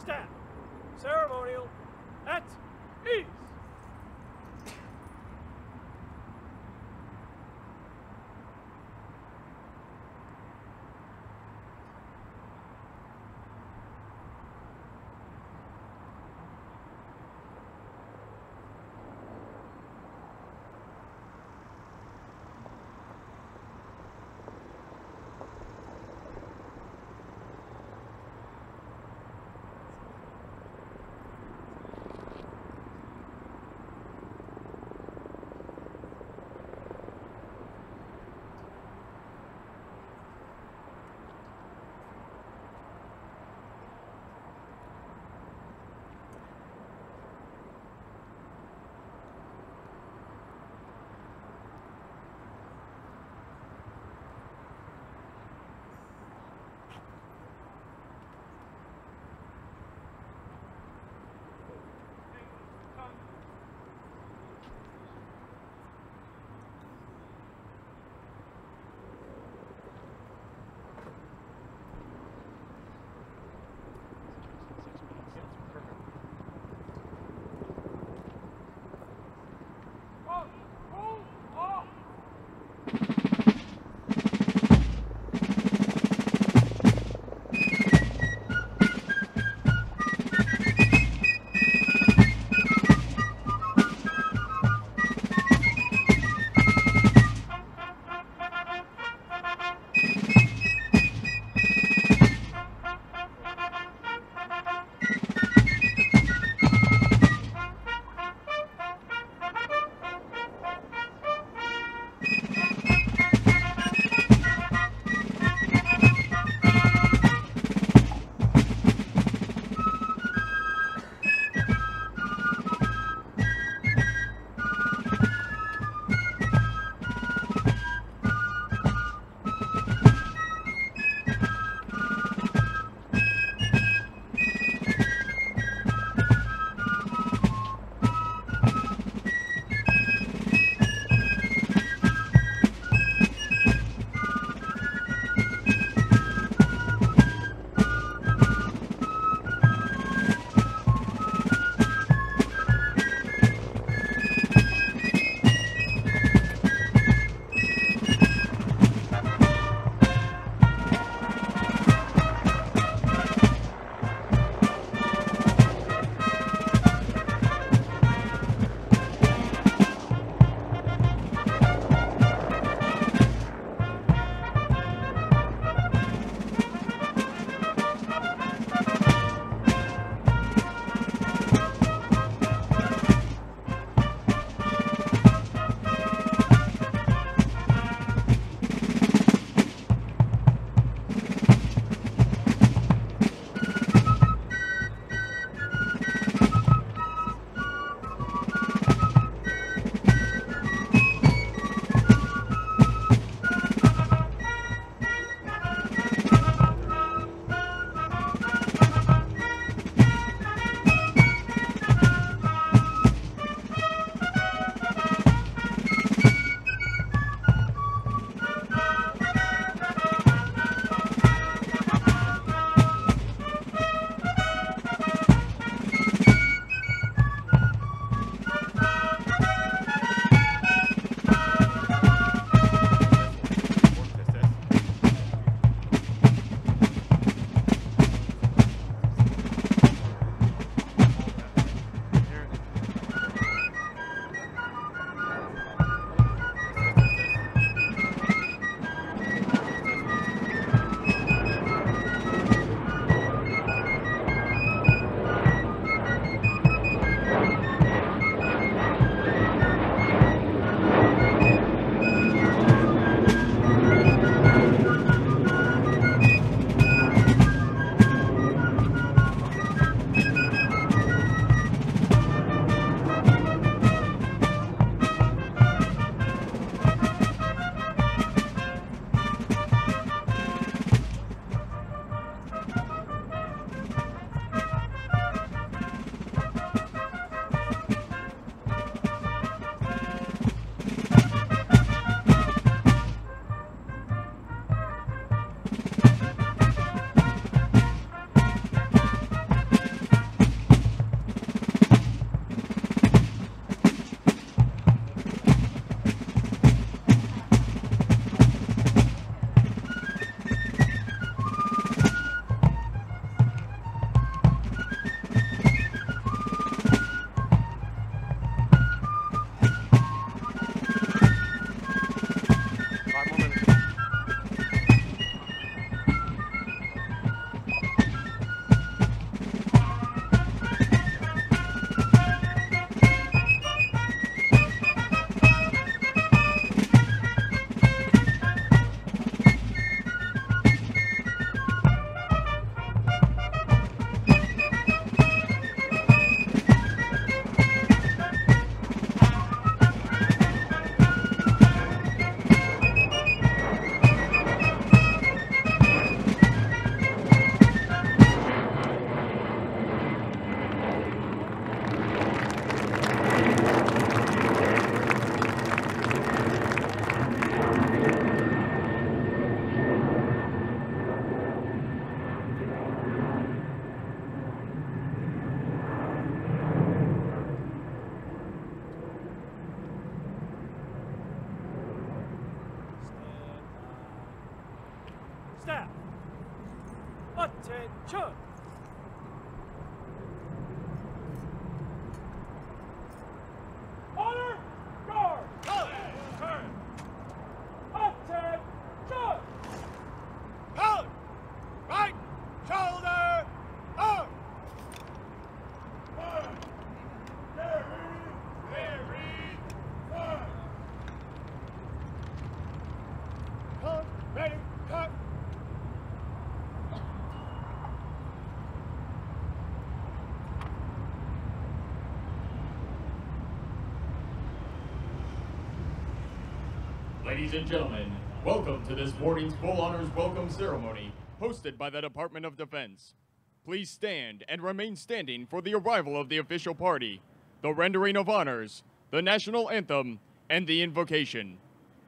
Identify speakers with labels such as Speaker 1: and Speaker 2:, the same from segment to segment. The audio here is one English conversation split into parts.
Speaker 1: Stand. Ceremonial at ease. Attention! Honor! Guard! Turn! Attention!
Speaker 2: Color! Right shoulder up! One! Very fire! Color, ready, cut!
Speaker 3: Ladies and gentlemen, welcome to this morning's Full Honors Welcome Ceremony, hosted by the Department of Defense. Please stand and remain standing for the arrival of the official party, the rendering of honors, the national anthem, and the invocation.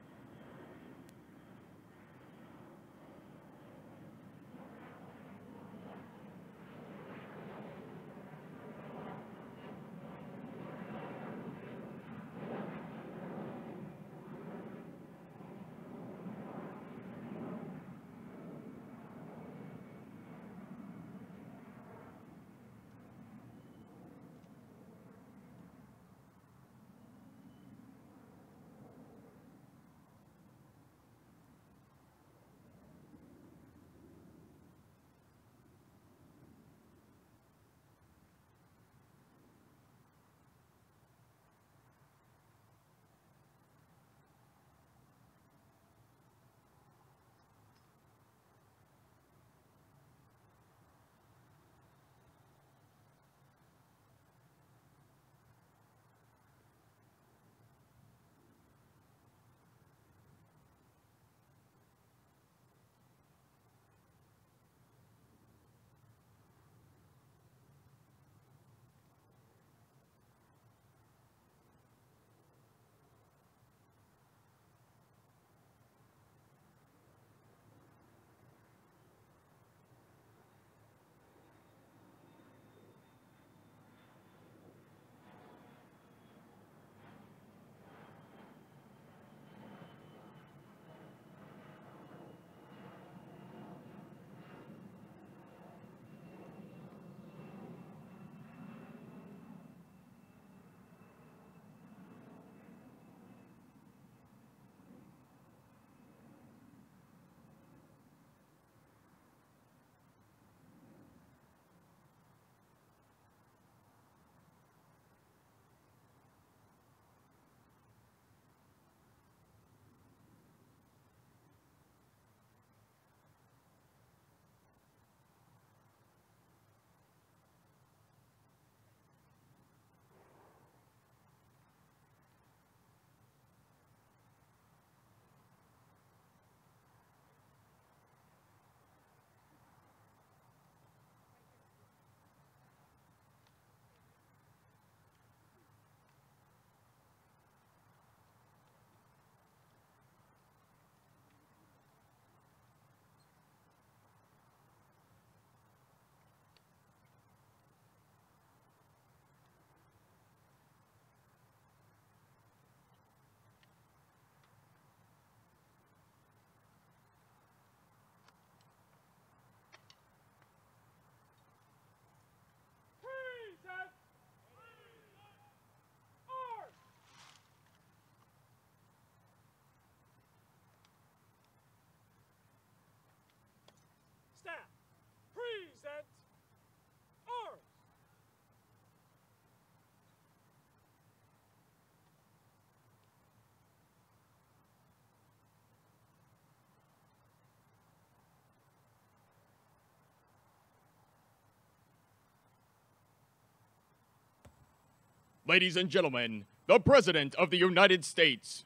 Speaker 1: Staff, present arms.
Speaker 3: Ladies and gentlemen, the President of the United States.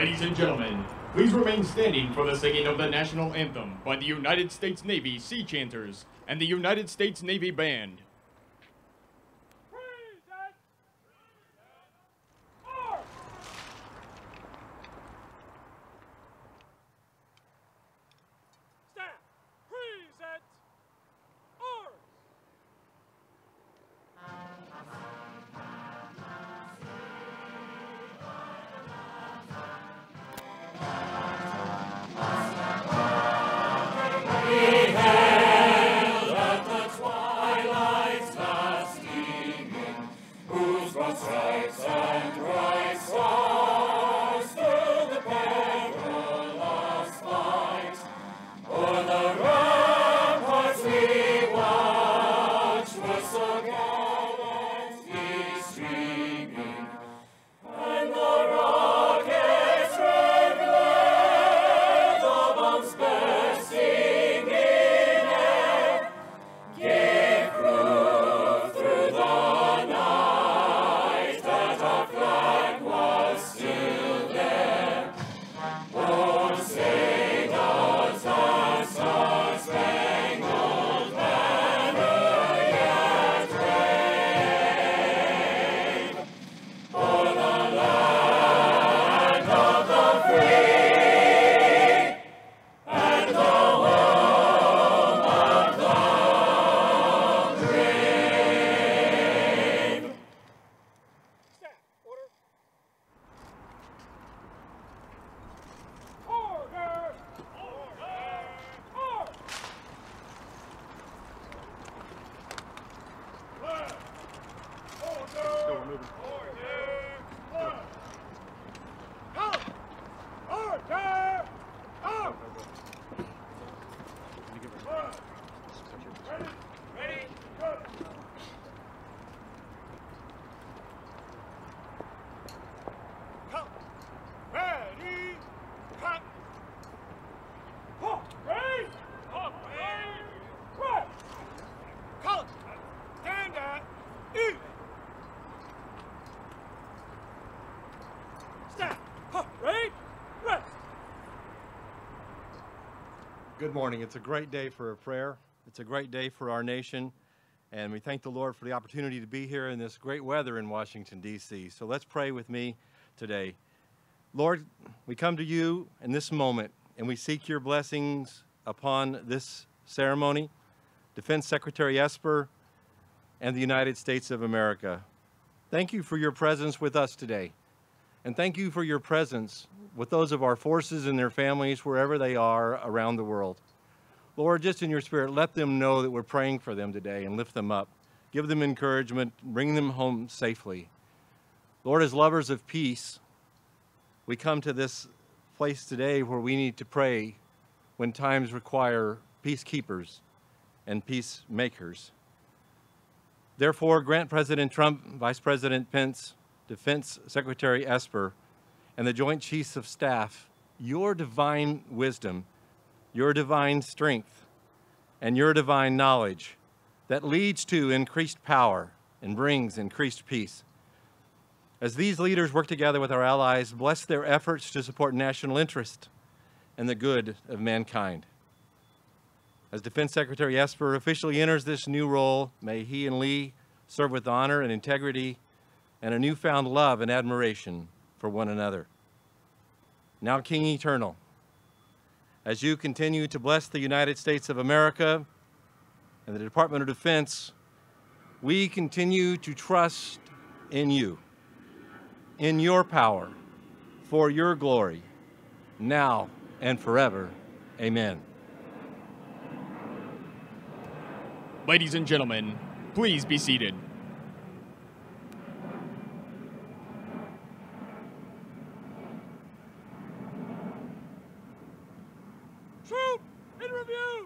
Speaker 3: Ladies and gentlemen, please remain standing for the singing of the national anthem by the United States Navy Sea Chanters and the United States Navy Band.
Speaker 1: Present! Arms! Staff! Present! Arms!
Speaker 4: Good morning. It's a great day for a prayer. It's a great day for our nation. And we thank the Lord for the opportunity to be here in this great weather in Washington, D.C. So let's pray with me today. Lord, we come to you in this moment, and we seek your blessings upon this ceremony, Defense Secretary Esper, and the United States of America. Thank you for your presence with us today. And thank you for your presence with those of our forces and their families wherever they are around the world. Lord, just in your spirit, let them know that we're praying for them today and lift them up. Give them encouragement, bring them home safely. Lord, as lovers of peace, we come to this place today where we need to pray when times require peacekeepers and peacemakers. Therefore, grant President Trump, Vice President Pence, Defense Secretary Esper, and the Joint Chiefs of Staff your divine wisdom, your divine strength, and your divine knowledge that leads to increased power and brings increased peace. As these leaders work together with our allies, bless their efforts to support national interest and the good of mankind. As Defense Secretary Esper officially enters this new role, may he and Lee serve with honor and integrity and a newfound love and admiration for one another. Now, King Eternal, as you continue to bless the United States of America and the Department of Defense, we continue to trust in you, in your power, for your glory, now and forever. Amen.
Speaker 3: Ladies and gentlemen, please be seated.
Speaker 1: Troop in review!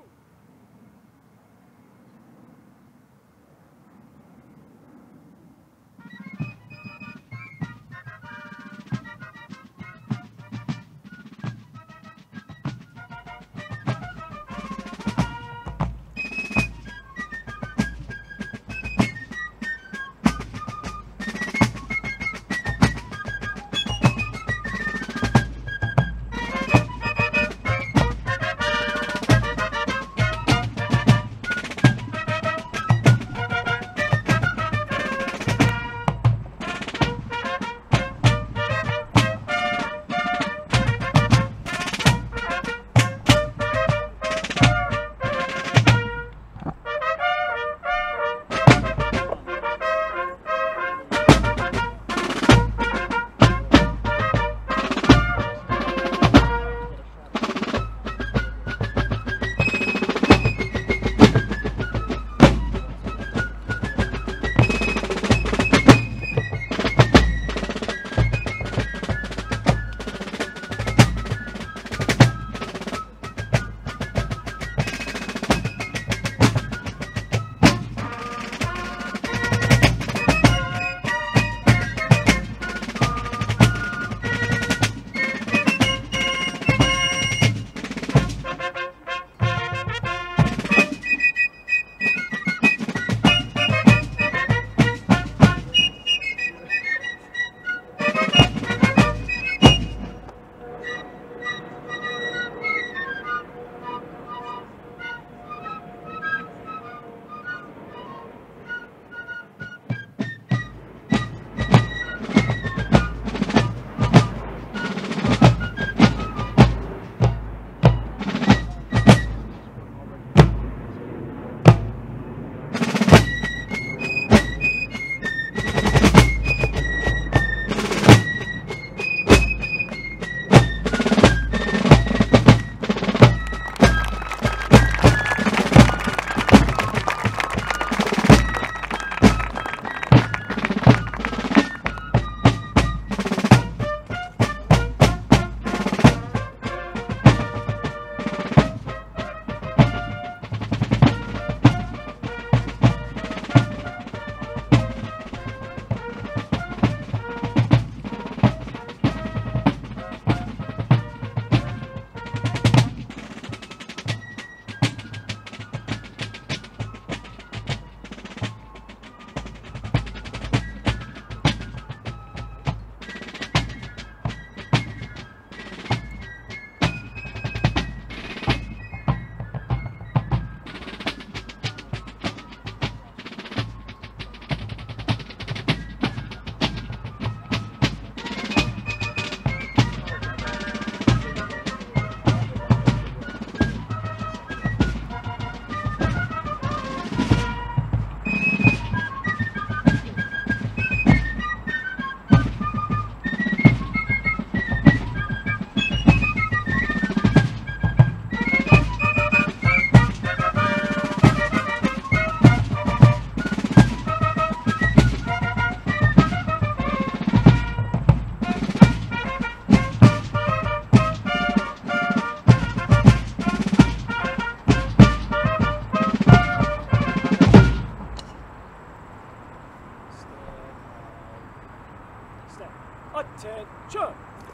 Speaker 1: Attention!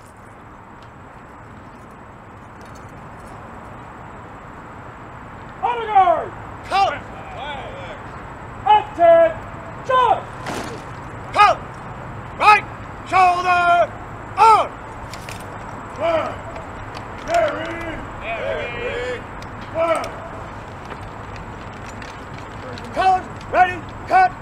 Speaker 1: Honor guard!
Speaker 2: Color!
Speaker 1: Attention!
Speaker 2: Color! Right shoulder! On! One! Carry! One! Colors, ready, cut!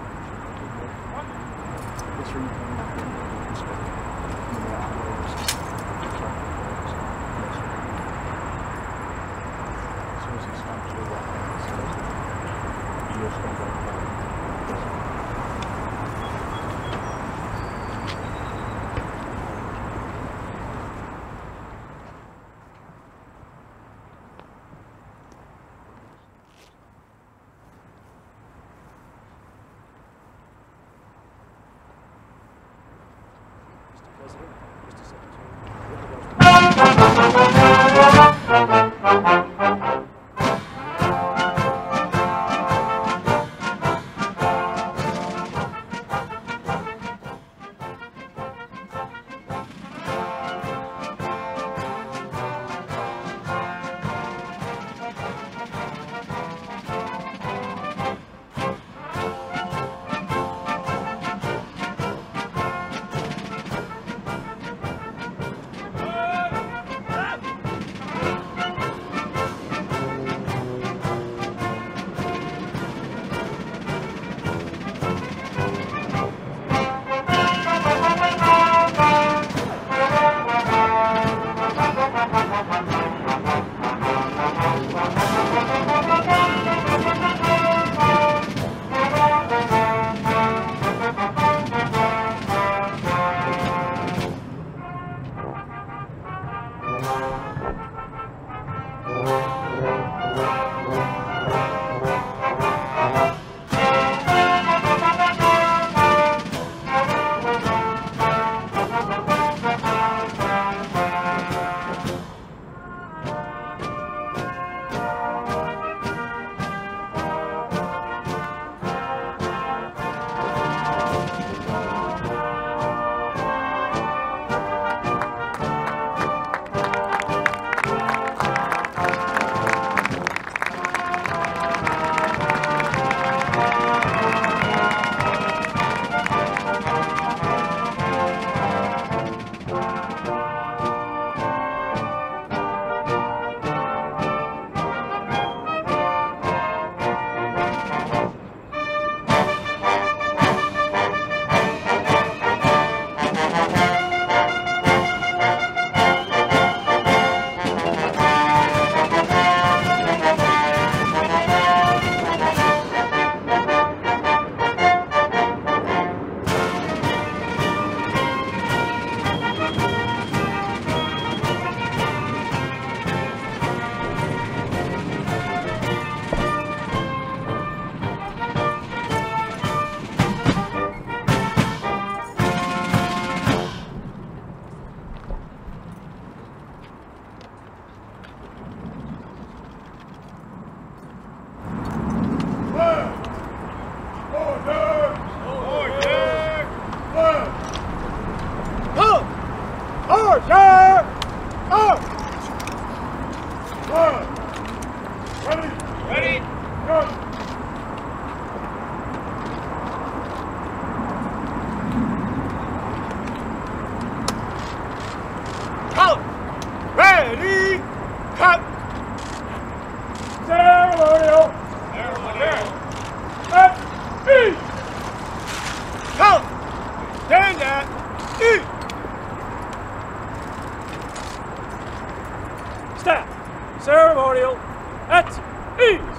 Speaker 1: Ceremonial at ease.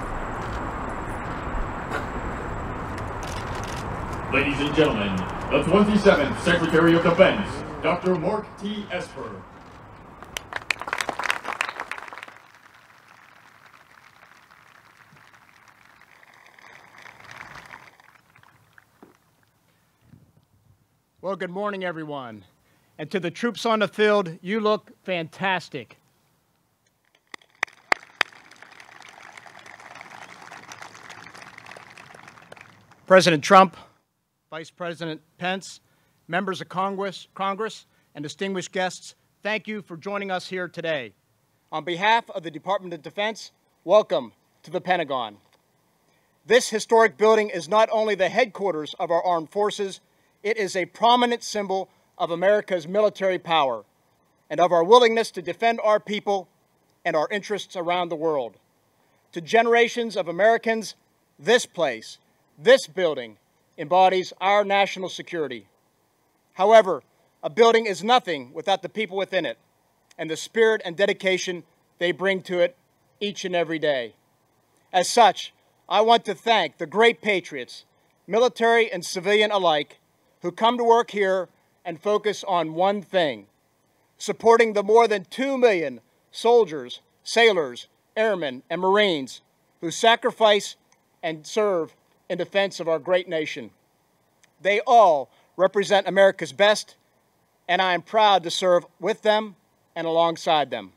Speaker 3: Ladies and gentlemen, the 27th Secretary of Defense, Dr. Mark T. Esper.
Speaker 5: Well, good morning, everyone. And to the troops on the field, you look fantastic. President Trump, Vice President Pence, members of Congress, and distinguished guests, thank you for joining us here today. On behalf of the Department of Defense, welcome to the Pentagon. This historic building is not only the headquarters of our armed forces, it is a prominent symbol of America's military power and of our willingness to defend our people and our interests around the world. To generations of Americans, this place, this building, embodies our national security. However, a building is nothing without the people within it and the spirit and dedication they bring to it each and every day. As such, I want to thank the great patriots, military and civilian alike, who come to work here and focus on one thing: supporting the more than 2 million soldiers, sailors, airmen, and Marines who sacrifice and serve in defense of our great nation. They all represent America's best, and I am proud to serve with them and alongside them.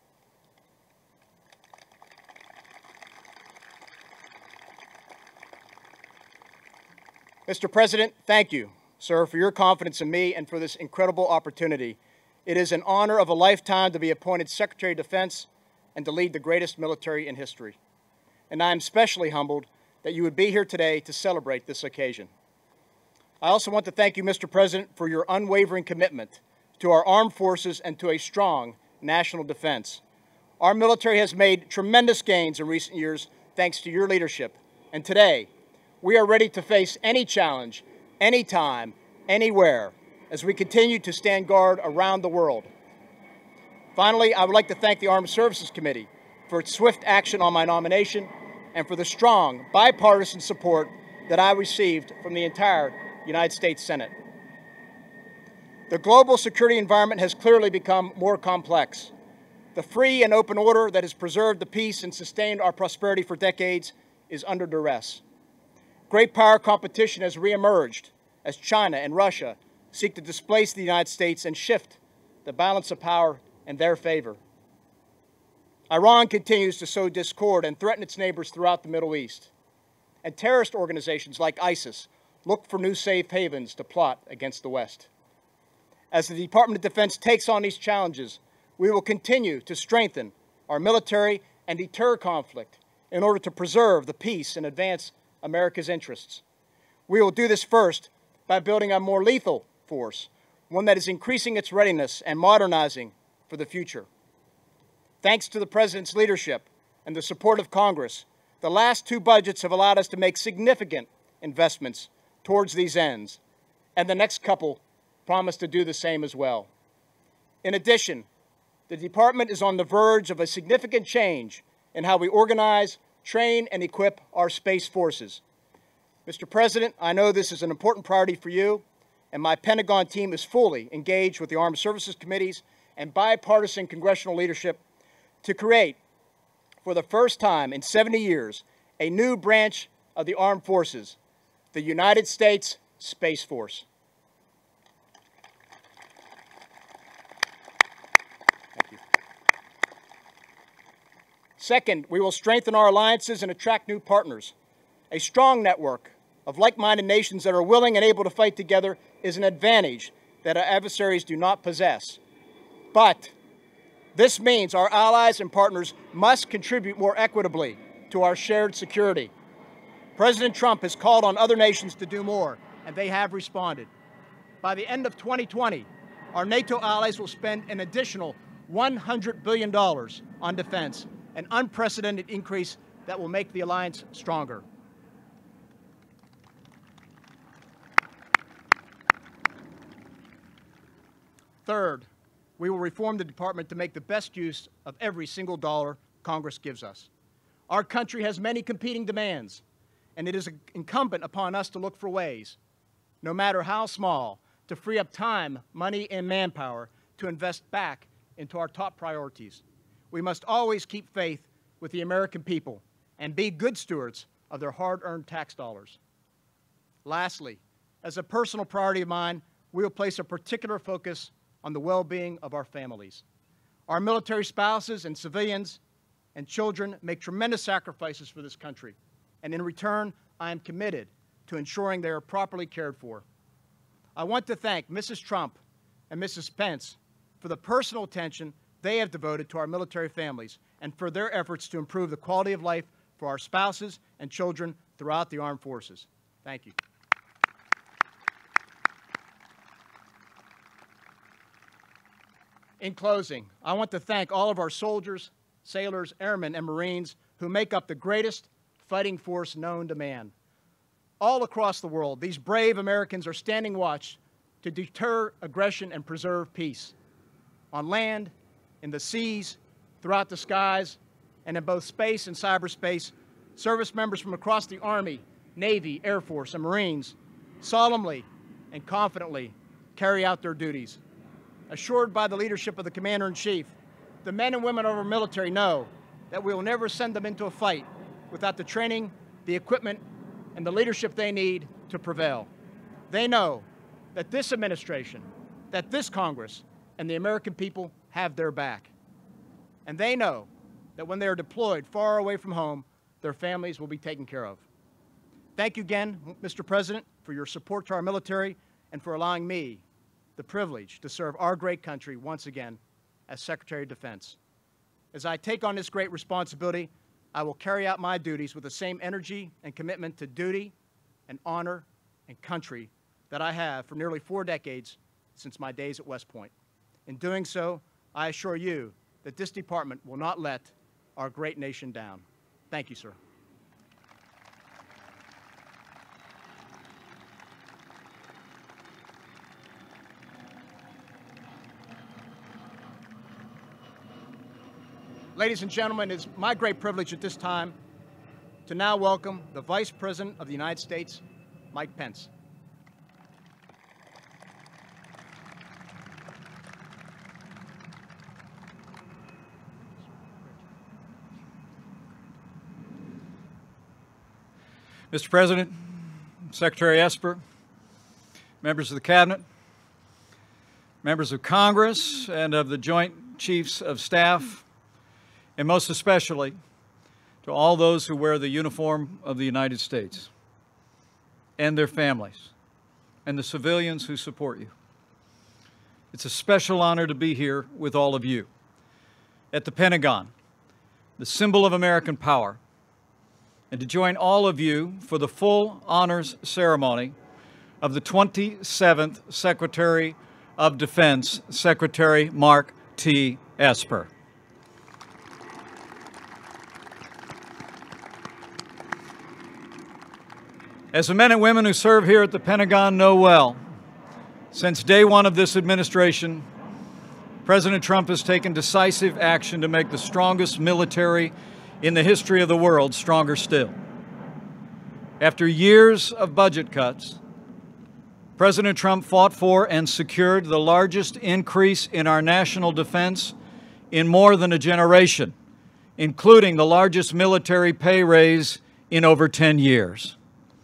Speaker 5: Mr. President, thank you, sir, for your confidence in me and for this incredible opportunity. It is an honor of a lifetime to be appointed Secretary of Defense and to lead the greatest military in history. And I am especially humbled that you would be here today to celebrate this occasion. I also want to thank you, Mr. President, for your unwavering commitment to our armed forces and to a strong national defense. Our military has made tremendous gains in recent years thanks to your leadership. And today, we are ready to face any challenge, anytime, anywhere, as we continue to stand guard around the world. Finally, I would like to thank the Armed Services Committee for its swift action on my nomination and for the strong bipartisan support that I received from the entire United States Senate. The global security environment has clearly become more complex. The free and open order that has preserved the peace and sustained our prosperity for decades is under duress. Great power competition has reemerged as China and Russia seek to displace the United States and shift the balance of power in their favor. Iran continues to sow discord and threaten its neighbors throughout the Middle East. And terrorist organizations like ISIS look for new safe havens to plot against the West. As the Department of Defense takes on these challenges, we will continue to strengthen our military and deter conflict in order to preserve the peace and advance America's interests. We will do this first by building a more lethal force, one that is increasing its readiness and modernizing for the future. Thanks to the President's leadership and the support of Congress, the last two budgets have allowed us to make significant investments towards these ends, and the next couple promise to do the same as well. In addition, the Department is on the verge of a significant change in how we organize, train, and equip our space forces. Mr. President, I know this is an important priority for you, and my Pentagon team is fully engaged with the Armed Services Committees and bipartisan congressional leadership to create, for the first time in 70 years, a new branch of the Armed Forces, the United States Space Force. Thank you. Second, we will strengthen our alliances and attract new partners. A strong network of like-minded nations that are willing and able to fight together is an advantage that our adversaries do not possess. But this means our allies and partners must contribute more equitably to our shared security. President Trump has called on other nations to do more, and they have responded. By the end of 2020, our NATO allies will spend an additional $100 billion on defense, an unprecedented increase that will make the alliance stronger. Third, we will reform the department to make the best use of every single dollar Congress gives us. Our country has many competing demands, and it is incumbent upon us to look for ways, no matter how small, to free up time, money, and manpower to invest back into our top priorities. We must always keep faith with the American people and be good stewards of their hard-earned tax dollars. Lastly, as a personal priority of mine, we will place a particular focus on the well-being of our families. Our military spouses and civilians and children make tremendous sacrifices for this country, and in return, I am committed to ensuring they are properly cared for. I want to thank Mrs. Trump and Mrs. Pence for the personal attention they have devoted to our military families and for their efforts to improve the quality of life for our spouses and children throughout the armed forces. Thank you. In closing, I want to thank all of our soldiers, sailors, airmen, and Marines who make up the greatest fighting force known to man. All across the world, these brave Americans are standing watch to deter aggression and preserve peace. On land, in the seas, throughout the skies, and in both space and cyberspace, service members from across the Army, Navy, Air Force, and Marines solemnly and confidently carry out their duties. Assured by the leadership of the Commander-in-Chief, the men and women of our military know that we will never send them into a fight without the training, the equipment, and the leadership they need to prevail. They know that this administration, that this Congress, and the American people have their back. And they know that when they are deployed far away from home, their families will be taken care of. Thank you again, Mr. President, for your support to our military and for allowing me the privilege to serve our great country once again as Secretary of Defense. As I take on this great responsibility, I will carry out my duties with the same energy and commitment to duty and honor and country that I have for nearly 4 decades since my days at West Point. In doing so, I assure you that this department will not let our great nation down. Thank you, sir. Ladies and gentlemen, it is my great privilege at this time to now welcome the Vice President of the United States, Mike Pence.
Speaker 6: Mr. President, Secretary Esper, members of the Cabinet, members of Congress and of the Joint Chiefs of Staff, and most especially to all those who wear the uniform of the United States and their families and the civilians who support you. It's a special honor to be here with all of you at the Pentagon, the symbol of American power, and to join all of you for the full honors ceremony of the 27th Secretary of Defense, Secretary Mark T. Esper. As the men and women who serve here at the Pentagon know well, since day one of this administration, President Trump has taken decisive action to make the strongest military in the history of the world stronger still. After years of budget cuts, President Trump fought for and secured the largest increase in our national defense in more than a generation, including the largest military pay raise in over 10 years.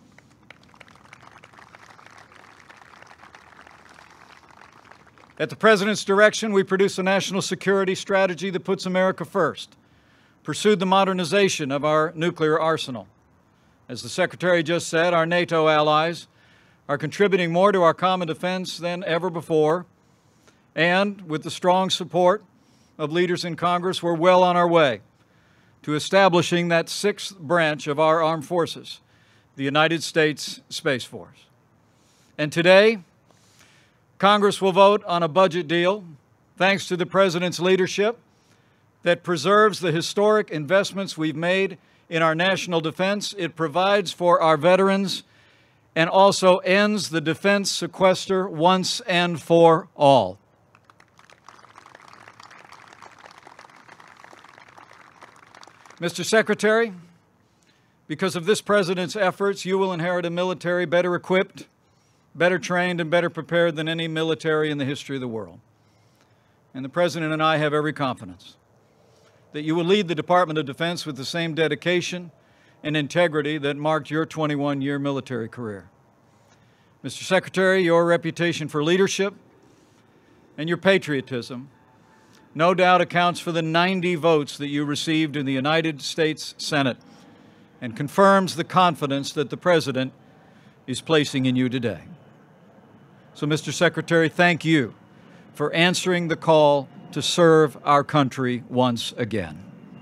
Speaker 6: At the President's direction, we produced a national security strategy that puts America first, pursued the modernization of our nuclear arsenal. As the Secretary just said, our NATO allies are contributing more to our common defense than ever before, and with the strong support of leaders in Congress, we're well on our way to establishing that 6th branch of our armed forces, the United States Space Force. And today, Congress will vote on a budget deal, thanks to the President's leadership, that preserves the historic investments we've made in our national defense. It provides for our veterans and also ends the defense sequester once and for all. Mr. Secretary, because of this President's efforts, you will inherit a military better equipped, better trained, and better prepared than any military in the history of the world. And the President and I have every confidence that you will lead the Department of Defense with the same dedication and integrity that marked your 21-year military career. Mr. Secretary, your reputation for leadership and your patriotism no doubt accounts for the 90 votes that you received in the United States Senate and confirms the confidence that the President is placing in you today. So, Mr. Secretary, thank you for answering the call to serve our country once again.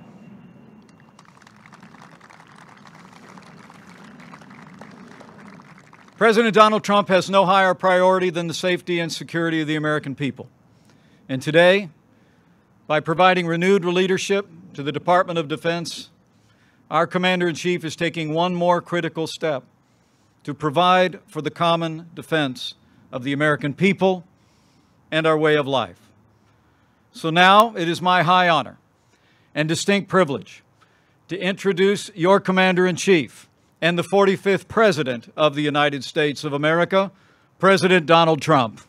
Speaker 6: President Donald Trump has no higher priority than the safety and security of the American people. And today, by providing renewed leadership to the Department of Defense, our Commander-in-Chief is taking one more critical step to provide for the common defense of the American people and our way of life. So now it is my high honor and distinct privilege to introduce your Commander-in-Chief and the 45th President of the United States of America, President Donald Trump.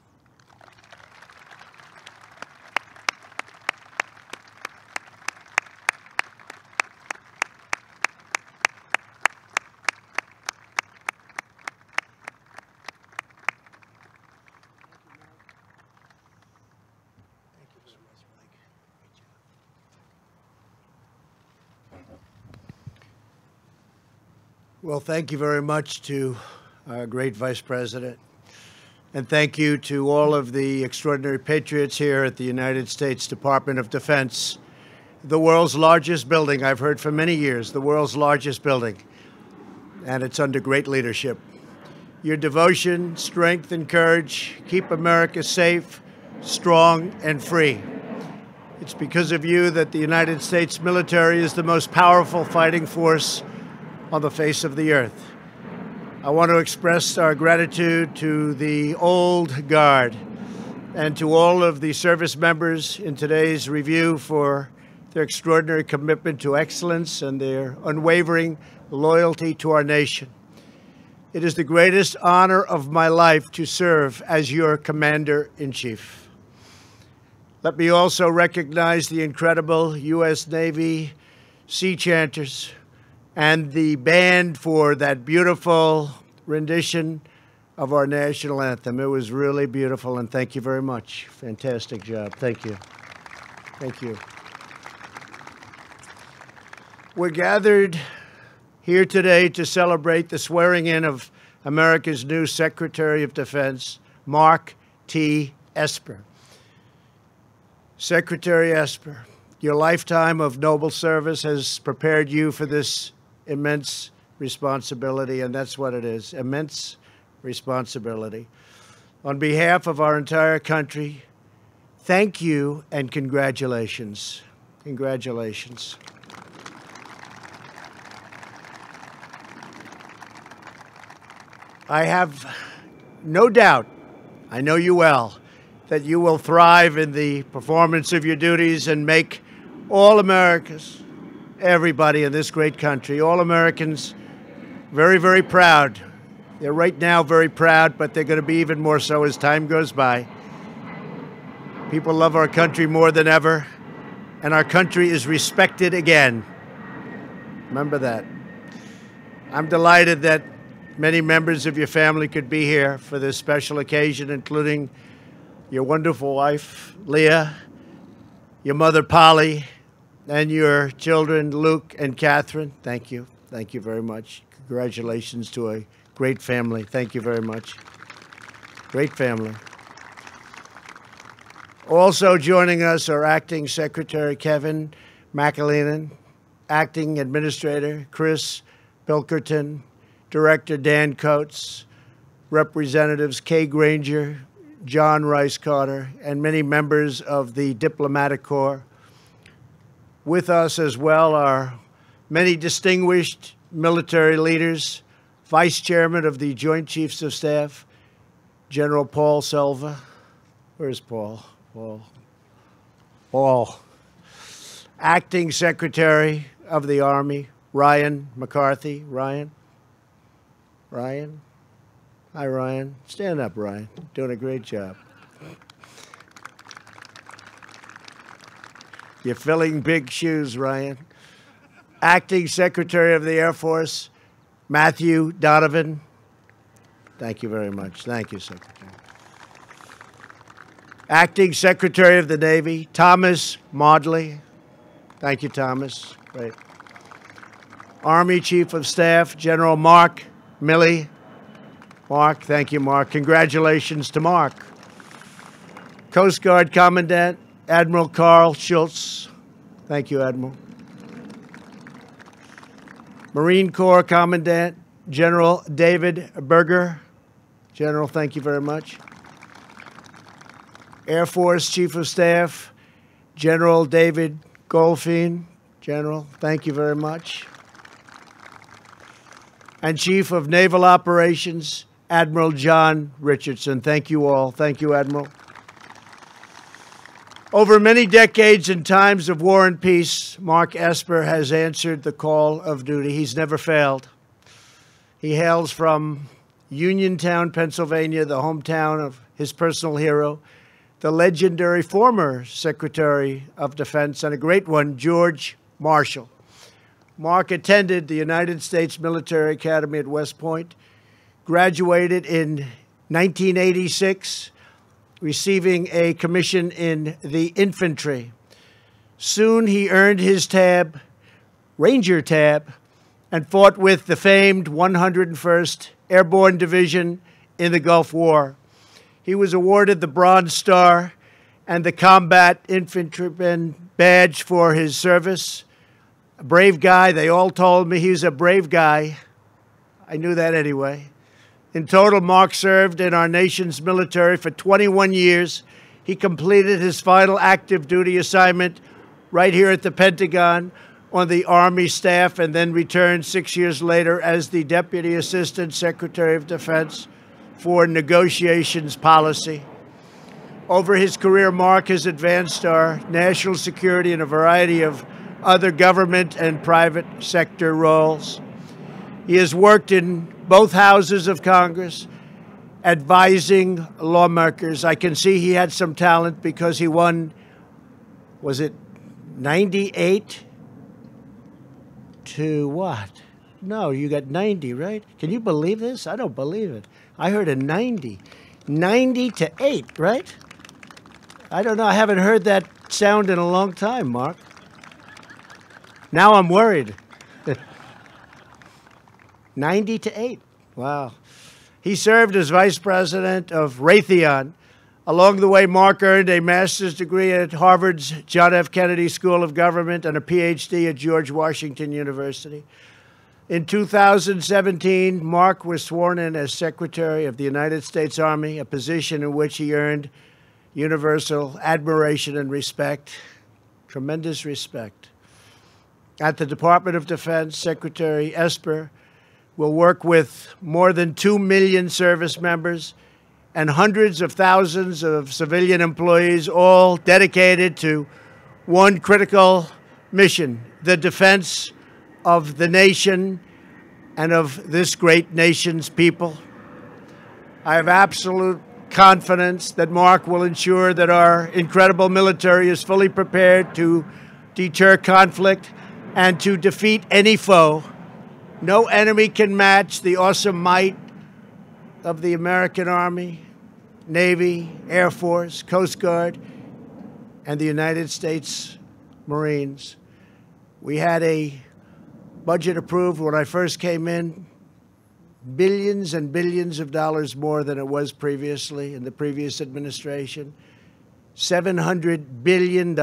Speaker 7: Well, thank you very much to our great Vice President. And thank you to all of the extraordinary patriots here at the United States Department of Defense, the world's largest building, I've heard for many years, the world's largest building. And it's under great leadership. Your devotion, strength, and courage keep America safe, strong, and free. It's because of you that the United States military is the most powerful fighting force on the face of the earth. I want to express our gratitude to the old guard and to all of the service members in today's review for their extraordinary commitment to excellence and their unwavering loyalty to our nation. It is the greatest honor of my life to serve as your Commander-in-Chief. Let me also recognize the incredible U.S. Navy sea chanters and the band for that beautiful rendition of our national anthem. It was really beautiful, and thank you very much. Fantastic job. Thank you. Thank you. We're gathered here today to celebrate the swearing in of America's new Secretary of Defense, Mark T. Esper. Secretary Esper, your lifetime of noble service has prepared you for this immense responsibility, and that's what it is, immense responsibility. On behalf of our entire country, thank you and congratulations. Congratulations. I have no doubt, I know you well, that you will thrive in the performance of your duties and make all Americans, everybody in this great country, all Americans, very, very proud. They're right now very proud, but they're going to be even more so as time goes by. People love our country more than ever, and our country is respected again. Remember that. I'm delighted that many members of your family could be here for this special occasion, including your wonderful wife, Leah, your mother, Polly, and your children, Luke and Catherine. Thank you. Thank you very much. Congratulations to a great family. Thank you very much. Great family. Also joining us are Acting Secretary Kevin McAleenan, Acting Administrator Chris Pilkerton, Director Dan Coates, Representatives Kay Granger, John Rice Carter, and many members of the Diplomatic Corps. With us as well are many distinguished military leaders, Vice Chairman of the Joint Chiefs of Staff, General Paul Selva. Where's Paul? Paul. Acting Secretary of the Army, Ryan McCarthy. Ryan? Hi, Ryan. Stand up, Ryan. Doing a great job. You're filling big shoes, Ryan. Acting Secretary of the Air Force, Matthew Donovan. Thank you very much. Thank you, Secretary. Acting Secretary of the Navy, Thomas Maudley. Thank you, Thomas. Great. Army Chief of Staff, General Mark Milley. Mark, thank you, Mark. Congratulations to Mark. Coast Guard Commandant Admiral Carl Schultz. Thank you, Admiral. Marine Corps Commandant General David Berger. General, thank you very much. Air Force Chief of Staff General David Goldfein. General, thank you very much. And Chief of Naval Operations Admiral John Richardson. Thank you all. Thank you, Admiral. Over many decades in times of war and peace, Mark Esper has answered the call of duty. He's never failed. He hails from Uniontown, Pennsylvania, the hometown of his personal hero, the legendary former Secretary of Defense, and a great one, George Marshall. Mark attended the United States Military Academy at West Point, graduated in 1986, receiving a commission in the infantry. Soon he earned his tab, Ranger Tab, and fought with the famed 101st Airborne Division in the Gulf War. He was awarded the Bronze Star and the Combat Infantryman Badge for his service. A brave guy. They all told me he was a brave guy. I knew that anyway. In total, Mark served in our nation's military for 21 years. He completed his final active duty assignment right here at the Pentagon on the Army staff and then returned 6 years later as the Deputy Assistant Secretary of Defense for Negotiations Policy. Over his career, Mark has advanced our national security in a variety of other government and private sector roles. He has worked in both houses of Congress, advising lawmakers. I can see he had some talent because he won, was it 98 to what? No, you got 90, right? Can you believe this? I don't believe it. I heard a 90. 90 to 8, right? I don't know. I haven't heard that sound in a long time, Mark. Now I'm worried. 90 to 8. Wow. He served as vice president of Raytheon. Along the way, Mark earned a master's degree at Harvard's John F. Kennedy School of Government and a PhD at George Washington University. In 2017, Mark was sworn in as Secretary of the United States Army, a position in which he earned universal admiration and respect, tremendous respect. At the Department of Defense, Secretary Esper will work with more than 2 million service members and hundreds of thousands of civilian employees, all dedicated to one critical mission, the defense of the nation and of this great nation's people. I have absolute confidence that Mark will ensure that our incredible military is fully prepared to deter conflict and to defeat any foe. No enemy can match the awesome might of the American Army, Navy, Air Force, Coast Guard, and the United States Marines. We had a budget approved when I first came in, billions and billions of dollars more than it was previously in the previous administration, $700 billion.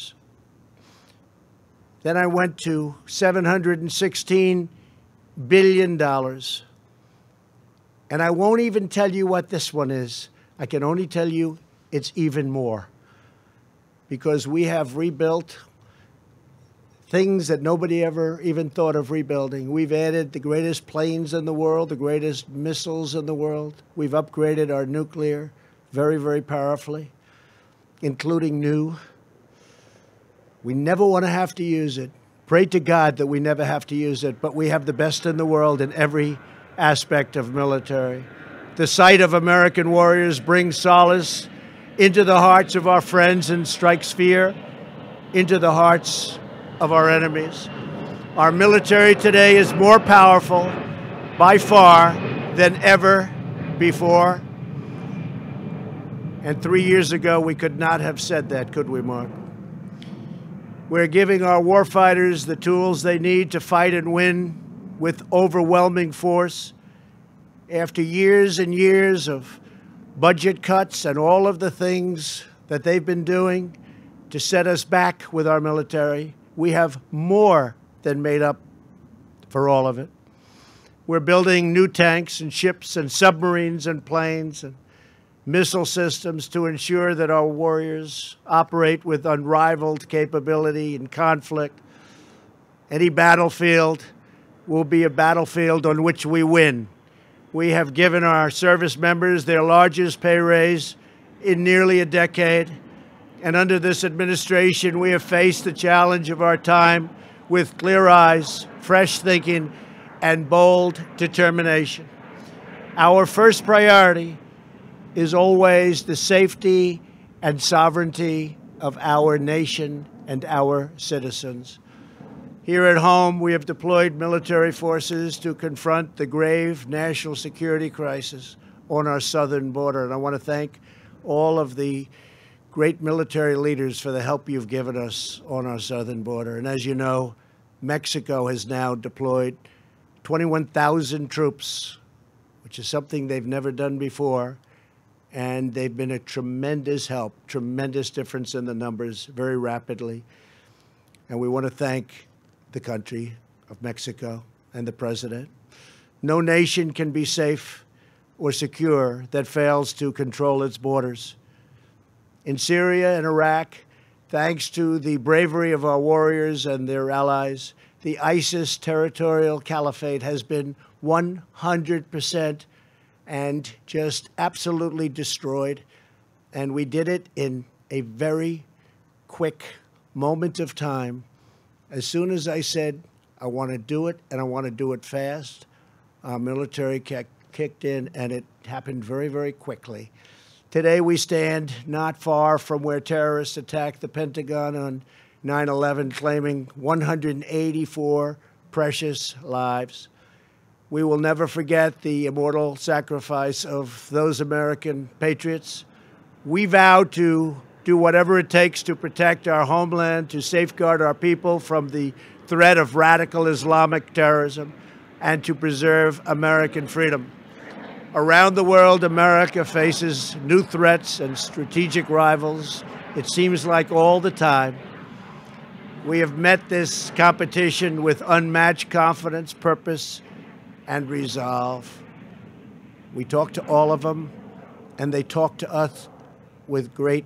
Speaker 7: Then I went to $716 billion. And I won't even tell you what this one is. I can only tell you it's even more. Because we have rebuilt things that nobody ever even thought of rebuilding. We've added the greatest planes in the world, the greatest missiles in the world. We've upgraded our nuclear very, very powerfully, including new. We never want to have to use it. Pray to God that we never have to use it, but we have the best in the world in every aspect of military. The sight of American warriors brings solace into the hearts of our friends and strikes fear into the hearts of our enemies. Our military today is more powerful by far than ever before. And 3 years ago, we could not have said that, could we, Mark? We're giving our warfighters the tools they need to fight and win with overwhelming force after years and years of budget cuts and all of the things that they've been doing to set us back with our military, we have more than made up for all of it. We're building new tanks and ships and submarines and planes and missile systems to ensure that our warriors operate with unrivaled capability in conflict. Any battlefield will be a battlefield on which we win. We have given our service members their largest pay raise in nearly a decade. And under this administration, we have faced the challenge of our time with clear eyes, fresh thinking, and bold determination. Our first priority is always the safety and sovereignty of our nation and our citizens. Here at home, we have deployed military forces to confront the grave national security crisis on our southern border. And I want to thank all of the great military leaders for the help you've given us on our southern border. And as you know, Mexico has now deployed 21,000 troops, which is something they've never done before. And they've been a tremendous help, tremendous difference in the numbers very rapidly. And we want to thank the country of Mexico and the president. No nation can be safe or secure that fails to control its borders. In Syria and Iraq, thanks to the bravery of our warriors and their allies, the ISIS territorial caliphate has been 100% and just absolutely destroyed. And we did it in a very quick moment of time. As soon as I said, I want to do it, and I want to do it fast, our military kicked in, and it happened very, very quickly. Today, we stand not far from where terrorists attacked the Pentagon on 9/11, claiming 184 precious lives. We will never forget the immortal sacrifice of those American patriots. We vow to do whatever it takes to protect our homeland, to safeguard our people from the threat of radical Islamic terrorism, and to preserve American freedom. Around the world, America faces new threats and strategic rivals, it seems like all the time. We have met this competition with unmatched confidence, purpose, and resolve. We talk to all of them, and they talk to us with great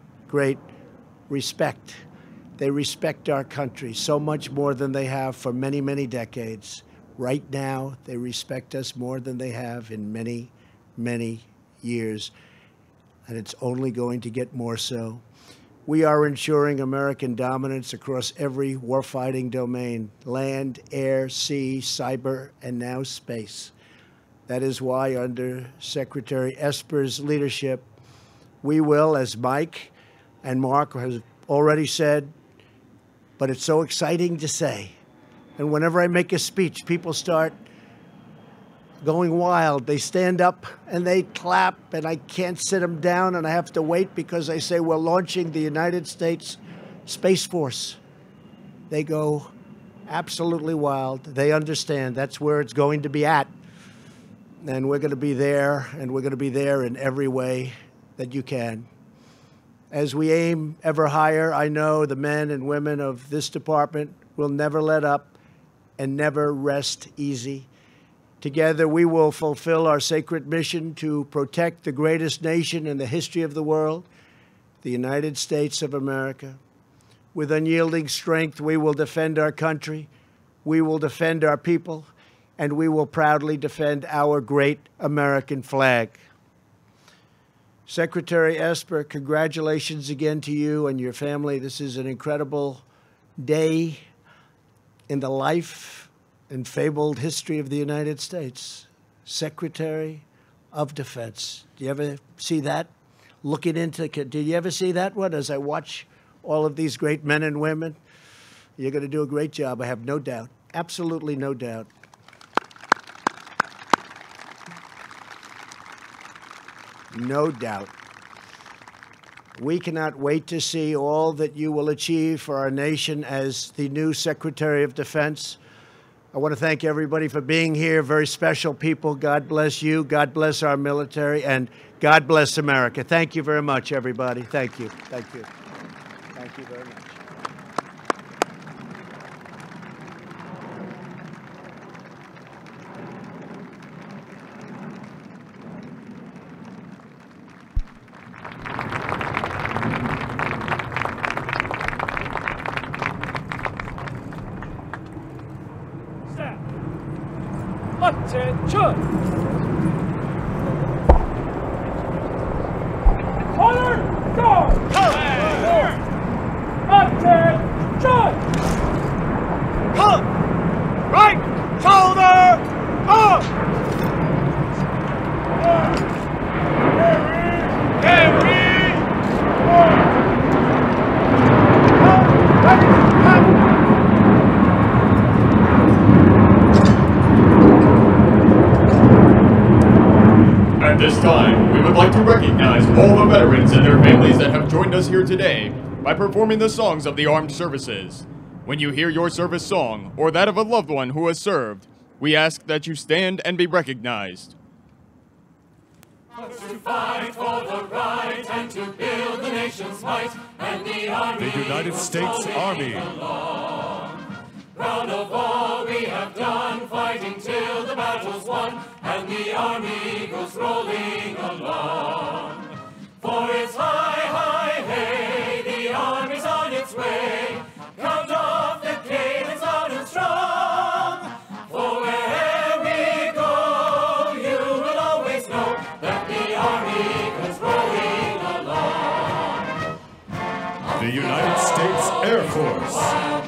Speaker 7: respect. They respect our country so much more than they have for many, many decades. Right now, they respect us more than they have in many, many years, and it's only going to get more so. We are ensuring American dominance across every warfighting domain: land, air, sea, cyber, and now space. That is why, under Secretary Esper's leadership, we will, as Mike and Mark has already said, but it's so exciting to say, and whenever I make a speech, people start going wild. They stand up and they clap, and I can't sit them down, and I have to wait because I say we're launching the United States Space Force. They go absolutely wild. They understand that's where it's going to be at, and we're going to be there, and we're going to be there in every way that you can. As we aim ever higher, I know the men and women of this department will never let up and never rest easy. Together, we will fulfill our sacred mission to protect the greatest nation in the history of the world, the United States of America. With unyielding strength, we will defend our country, we will defend our people, and we will proudly defend our great American flag. Secretary Esper, congratulations again to you and your family. This is an incredible day in the life and fabled history of the United States. Secretary of Defense. Do you ever see that? Looking into, did you ever see that one as I watch all of these great men and women? You're going to do a great job, I have no doubt. Absolutely no doubt. No doubt. We cannot wait to see all that you will achieve for our nation as the new Secretary of Defense. I want to thank everybody for being here. Very special people. God bless you. God bless our military. And God bless America. Thank you very much, everybody. Thank you. Thank you. Thank you very much.
Speaker 1: Attention! Color guard! Attention!
Speaker 2: Color! Right shoulder on!
Speaker 3: At this time, we would like to recognize all the veterans and their families that have joined us here today by performing the songs of the armed services. When you hear your service song or that of a loved one who has served, we ask that you stand and be recognized.
Speaker 8: To fight for the right and to build the nation's might, and the Army,
Speaker 9: the United States Army.
Speaker 8: Proud of all we have done, fighting till the battle's won, and the Army goes rolling along. For it's high, high, hey, the Army's on its way. Count off the cadence loud and strong. For wherever we go, you will always know that the Army goes rolling along.
Speaker 9: The United States Air Force.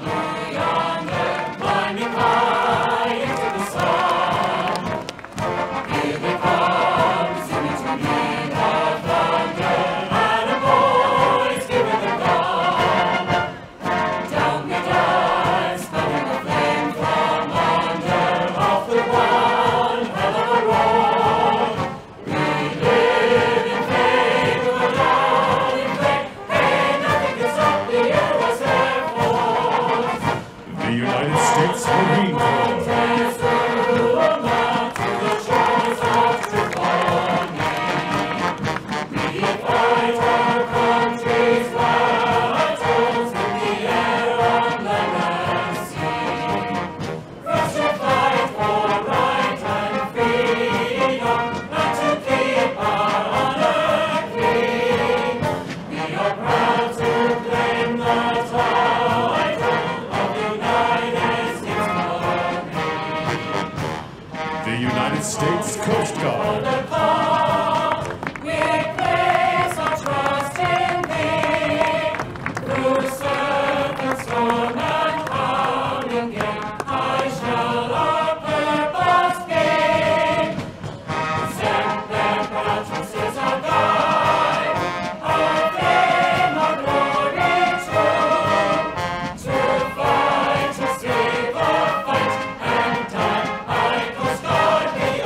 Speaker 9: States Coast Guard.
Speaker 8: We place our trust in thee. Through surf and storm and howling gale, high shall our purpose gain. Set their patrols our guide, our fame, our glory true. To fight, to save or fight, and die, high Coast Guard.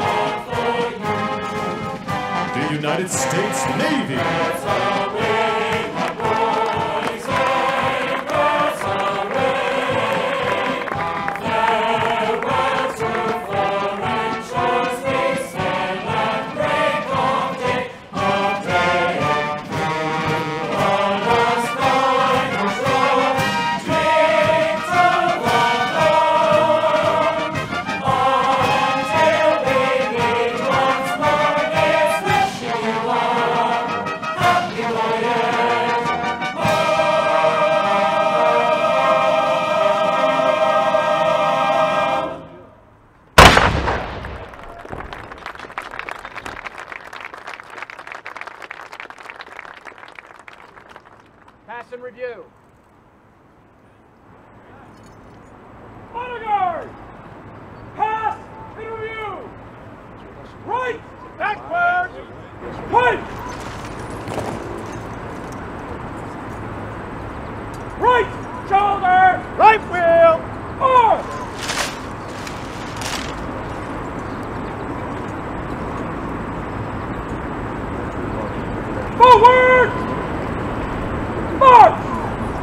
Speaker 9: United States Navy.
Speaker 5: Pass and review.
Speaker 1: Honor guard! Pass and review! Right!
Speaker 2: Backwards!
Speaker 1: Right! Right shoulder!
Speaker 2: Right wheel!
Speaker 1: Arm! Forward! March!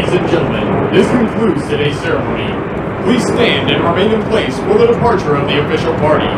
Speaker 3: Ladies and gentlemen, this concludes today's ceremony. Please stand and remain in place for the departure of the official party.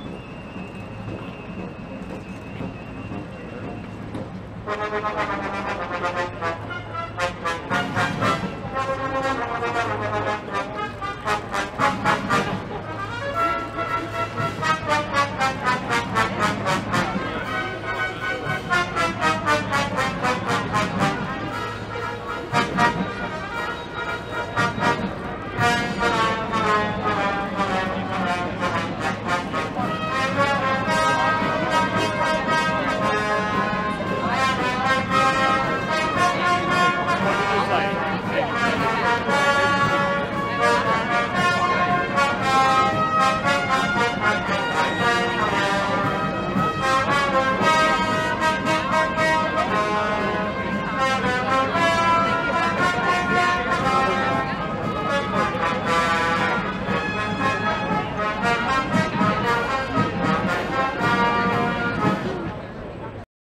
Speaker 8: Thank you.